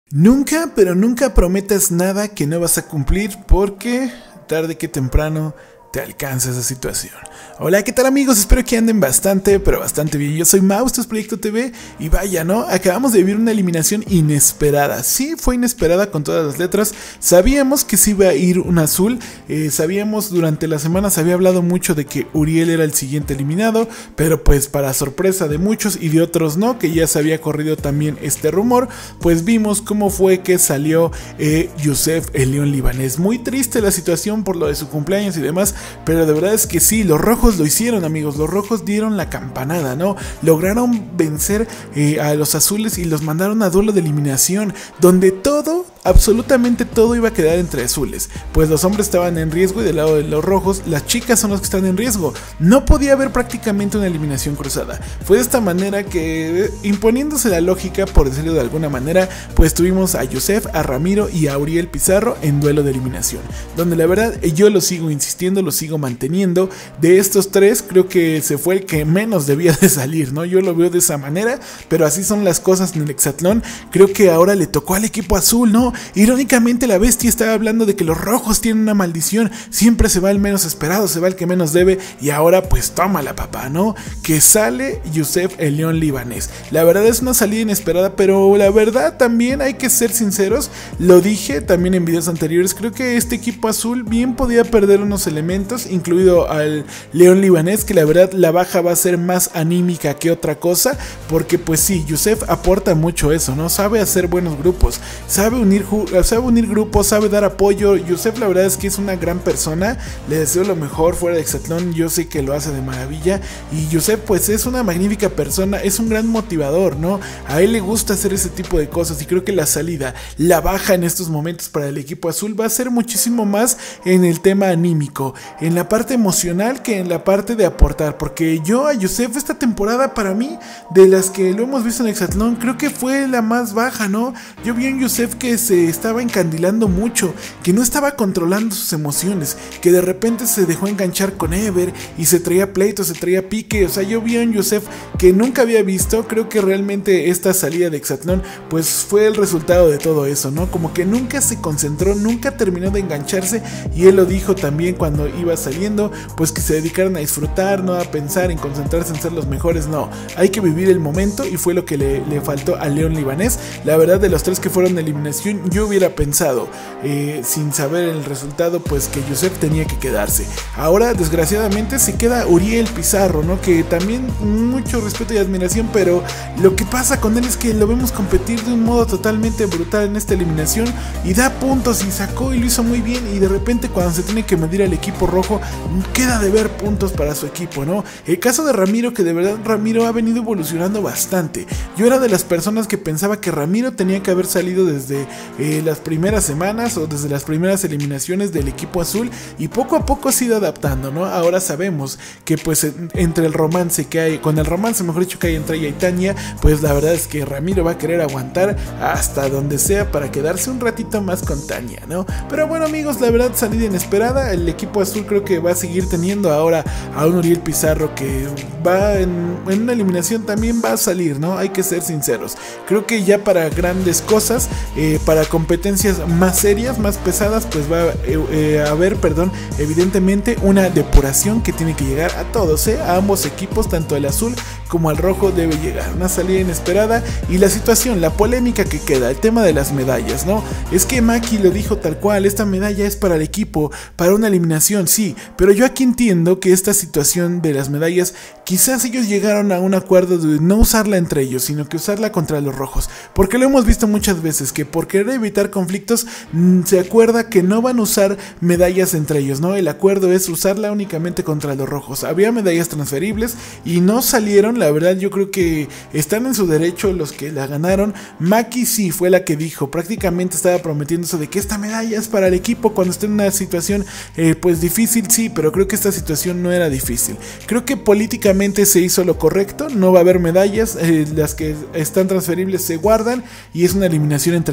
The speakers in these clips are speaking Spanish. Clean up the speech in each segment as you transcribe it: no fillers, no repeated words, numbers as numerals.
Nunca, pero nunca prometas nada que no vas a cumplir porque tarde que temprano te alcanza esa situación. Hola, ¿qué tal amigos? Espero que anden bastante, pero bastante bien. Yo soy Mau, esto es Proyecto TV y vaya, ¿no? Acabamos de vivir una eliminación inesperada. Sí, fue inesperada con todas las letras. Sabíamos que sí iba a ir un azul. Sabíamos durante la semana, se había hablado mucho de que Uriel era el siguiente eliminado, pero pues para sorpresa de muchos y de otros no, que ya se había corrido también este rumor, pues vimos cómo fue que salió Youssef, el león libanés. Muy triste la situación por lo de su cumpleaños y demás, pero de verdad es que sí, los rojos lo hicieron, amigos. Los rojos dieron la campanada, ¿no? Lograron vencer a los azules y los mandaron a duelo de eliminación, donde todo, absolutamente todo iba a quedar entre azules, pues los hombres estaban en riesgo y del lado de los rojos las chicas son los que están en riesgo. No podía haber prácticamente una eliminación cruzada. Fue de esta manera que, imponiéndose la lógica, por decirlo de alguna manera, pues tuvimos a Youssef, a Ramiro y a Uriel Pizarro en duelo de eliminación, donde la verdad yo lo sigo insistiendo, lo sigo manteniendo. De estos tres creo que se fue el que menos debía de salir, ¿no? Yo lo veo de esa manera, pero así son las cosas en el hexatlón. Creo que ahora le tocó al equipo azul, ¿no? Irónicamente la bestia estaba hablando de que los rojos tienen una maldición, siempre se va el menos esperado, se va el que menos debe, y ahora pues tómala papá, ¿no? Que sale Youssef, el león libanés. La verdad es una salida inesperada, pero la verdad también hay que ser sinceros, lo dije también en videos anteriores, creo que este equipo azul bien podía perder unos elementos, incluido al león libanés, que la verdad la baja va a ser más anímica que otra cosa, porque pues sí, Youssef aporta mucho eso, ¿no? Sabe hacer buenos grupos, sabe unir grupos, sabe dar apoyo. Youssef la verdad es que es una gran persona, le deseo lo mejor fuera de hexatlón, yo sé que lo hace de maravilla, y Youssef pues es una magnífica persona, es un gran motivador, ¿no? A él le gusta hacer ese tipo de cosas y creo que la salida, la baja en estos momentos para el equipo azul va a ser muchísimo más en el tema anímico, en la parte emocional que en la parte de aportar, porque yo a Youssef esta temporada para mí, de las que lo hemos visto en hexatlón, creo que fue la más baja, ¿no? Yo vi en Youssef que se estaba encandilando mucho, que no estaba controlando sus emociones, que de repente se dejó enganchar con Ever y se traía pleito, se traía pique. O sea, yo vi en Youssef que nunca había visto. Creo que realmente esta salida de hexatlón pues fue el resultado de todo eso, ¿no? Como que nunca se concentró, nunca terminó de engancharse, y él lo dijo también cuando iba saliendo, pues que se dedicaron a disfrutar, no a pensar en concentrarse en ser los mejores, no, hay que vivir el momento, y fue lo que le faltó al león libanés. La verdad, de los tres que fueron de eliminación, yo hubiera pensado, sin saber el resultado, pues que Youssef tenía que quedarse. Ahora desgraciadamente se queda Uriel Pizarro, ¿no? Que también mucho respeto y admiración, pero lo que pasa con él es que lo vemos competir de un modo totalmente brutal en esta eliminación, y da puntos y sacó y lo hizo muy bien, y de repente cuando se tiene que medir al equipo rojo queda de ver puntos para su equipo, ¿no? El caso de Ramiro, que de verdad Ramiro ha venido evolucionando bastante. Yo era de las personas que pensaba que Ramiro tenía que haber salido desde las primeras semanas o desde las primeras eliminaciones del equipo azul, y poco a poco se ha ido adaptando, ¿no? Ahora sabemos que pues entre el romance que hay, con el romance mejor dicho que hay entre ella y Tania, pues la verdad es que Ramiro va a querer aguantar hasta donde sea para quedarse un ratito más con Tania, ¿no? Pero bueno amigos, la verdad salida inesperada. El equipo azul creo que va a seguir teniendo ahora a un Uriel Pizarro que va en una eliminación también va a salir, ¿no? Hay que ser sinceros. Creo que ya para grandes cosas, para competencias más serias, más pesadas, pues va a haber, evidentemente una depuración que tiene que llegar a todos, a ambos equipos, tanto el azul como al rojo debe llegar. Una salida inesperada, y la situación, la polémica que queda, el tema de las medallas, ¿no? Es que Maki lo dijo tal cual, esta medalla es para el equipo, para una eliminación, sí, pero yo aquí entiendo que esta situación de las medallas, quizás ellos llegaron a un acuerdo de no usarla entre ellos, sino que usarla contra los rojos, porque lo hemos visto muchas veces, que por querer evitar conflictos, se acuerda que no van a usar medallas entre ellos, ¿no? El acuerdo es usarla únicamente contra los rojos. Había medallas transferibles y no salieron. La verdad yo creo que están en su derecho los que la ganaron. Maki sí fue la que dijo, prácticamente estaba prometiéndose de que esta medalla es para el equipo cuando esté en una situación pues difícil, sí, pero creo que esta situación no era difícil. Creo que políticamente se hizo lo correcto, no va a haber medallas, las que están transferibles se guardan y es una eliminación entre nosotros.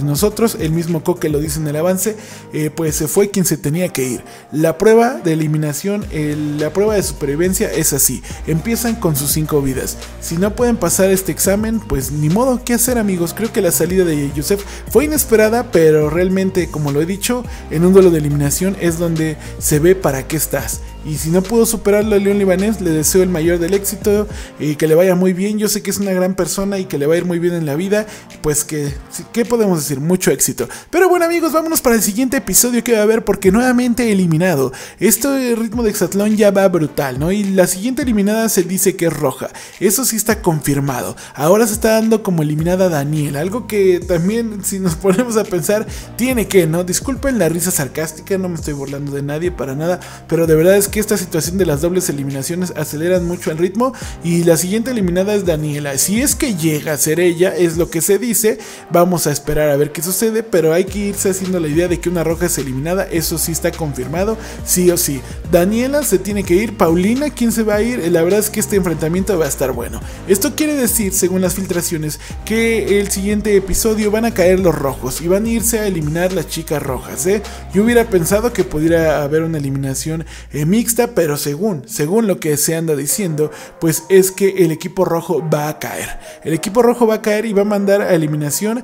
nosotros. El mismo Koke lo dice en el avance, pues se fue quien se tenía que ir. La prueba de eliminación, la prueba de supervivencia es así, empiezan con sus 5 vidas. Si no pueden pasar este examen, pues ni modo, ¿qué hacer, amigos? Creo que la salida de Yusef fue inesperada, pero realmente, como lo he dicho, en un duelo de eliminación es donde se ve para qué estás. Y si no pudo superarlo a León Libanés, le deseo el mayor del éxito y que le vaya muy bien. Yo sé que es una gran persona y que le va a ir muy bien en la vida. Pues ¿qué podemos decir? Mucho éxito. Pero bueno, amigos, vámonos para el siguiente episodio que va a haber, porque nuevamente eliminado. Este ritmo de Exatlón ya va brutal, ¿no? Y la siguiente eliminada se dice que es roja. Eso sí está confirmado. Ahora se está dando como eliminada Daniel. Algo que también, si nos ponemos a pensar, tiene que, ¿no? Disculpen la risa sarcástica, no me estoy burlando de nadie para nada, pero de verdad es que esta situación de las dobles eliminaciones aceleran mucho el ritmo. Y la siguiente eliminada es Daniela. Si es que llega a ser ella, es lo que se dice. Vamos a esperar a ver qué sucede, pero hay que irse haciendo la idea de que una roja es eliminada. Eso sí está confirmado, sí o sí. Daniela se tiene que ir. Paulina, ¿quién se va a ir? La verdad es que este enfrentamiento va a estar bueno. Esto quiere decir, según las filtraciones, que el siguiente episodio van a caer los rojos y van a irse a eliminar las chicas rojas, ¿eh? Yo hubiera pensado que pudiera haber una eliminación mixta, pero según lo que se anda diciendo, pues es que el equipo rojo va a caer. El equipo rojo va a caer y va a mandar a eliminación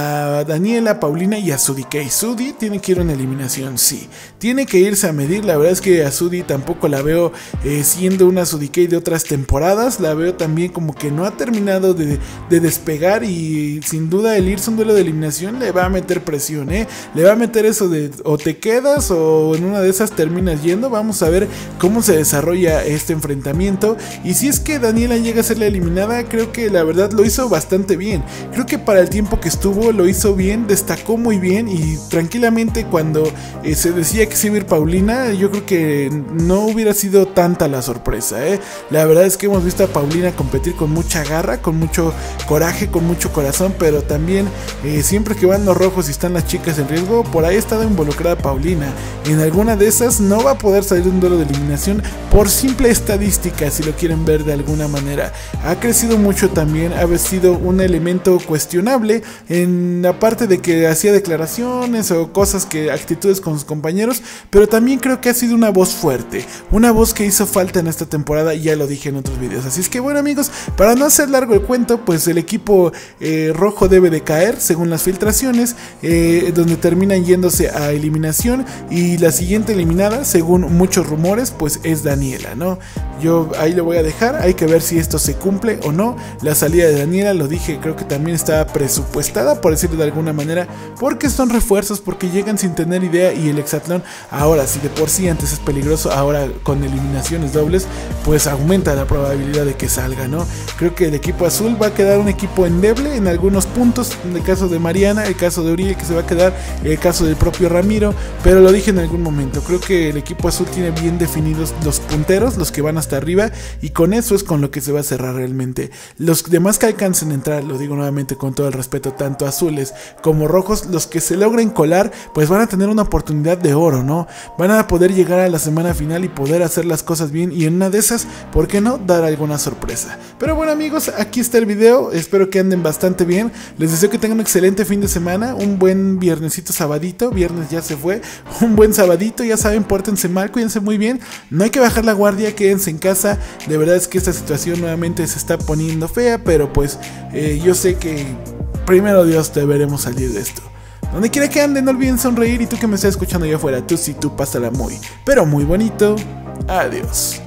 a Daniela, Paulina y a Sudi. Que Sudi tiene que ir a una eliminación, sí. Tiene que irse a medir. La verdad es que a Sudi tampoco la veo siendo una Sudi K de otras temporadas. La veo también como que no ha terminado de despegar, y sin duda el irse a un duelo de eliminación le va a meter presión, le va a meter eso de o te quedas o en una de esas terminas yendo. Vamos a ver cómo se desarrolla este enfrentamiento, y si es que Daniela llega a ser la eliminada, creo que la verdad lo hizo bastante bien. Creo que para el tiempo que estuvo lo hizo bien, destacó muy bien, y tranquilamente cuando se decía que se iba a ir Paulina, yo creo que no hubiera sido tanta la sorpresa, La verdad es que hemos visto a Paulina competir con mucha garra, con mucho coraje, con mucho corazón, pero también siempre que van los rojos y están las chicas en riesgo, por ahí ha estado involucrada Paulina. En alguna de esas no va a poder salir de un duelo de eliminación por simple estadística, si lo quieren ver de alguna manera. Ha crecido mucho también, ha sido un elemento cuestionable en la parte de que hacía declaraciones o cosas, actitudes con sus compañeros, pero también creo que ha sido una voz fuerte, una voz que hizo falta en esta temporada, y ya lo dije en otros videos. Así es que bueno, amigos, para no hacer largo el cuento, pues el equipo rojo debe de caer según las filtraciones, donde terminan yéndose a eliminación, y la siguiente eliminada, según muchos rumores, pues es Daniela, ¿no? Yo ahí lo voy a dejar, hay que ver si esto se cumple o no. La salida de Daniela, lo dije, creo que también estaba presupuestada, por decirlo de alguna manera, porque son refuerzos, porque llegan sin tener idea, y el hexatlón, ahora si de por sí antes es peligroso, ahora con eliminaciones dobles, pues aumenta la probabilidad de que salga, ¿no? Creo que el equipo azul va a quedar un equipo endeble en algunos puntos, en el caso de Mariana, el caso de Uriel que se va a quedar, el caso del propio Ramiro, pero lo dije en algún momento, creo que el equipo azul tiene bien definidos los punteros, los que van hasta arriba, y con eso es con lo que se va a cerrar realmente. Los demás que alcancen a entrar, lo digo nuevamente con todo el respeto, tanto azules como rojos, los que se logren colar, pues van a tener una oportunidad de oro, ¿no? Van a poder llegar a la semana final y poder hacer las cosas bien, y en una de esas, ¿por qué no dar alguna sorpresa? Pero bueno, amigos, aquí está el video, espero que anden bastante bien, les deseo que tengan un excelente fin de semana, un buen viernesito, sabadito, viernes ya se fue, un buen sabadito, ya saben, pórtense mal, cuídense muy bien, no hay que bajar la guardia, quédense en casa. De verdad es que esta situación nuevamente se está poniendo fea, pero pues yo sé que primero Dios deberemos salir de esto. Donde quiera que anden, no olviden sonreír, y tú que me estás escuchando allá afuera, tú sí, tú pásala muy, pero muy bonito. Adiós.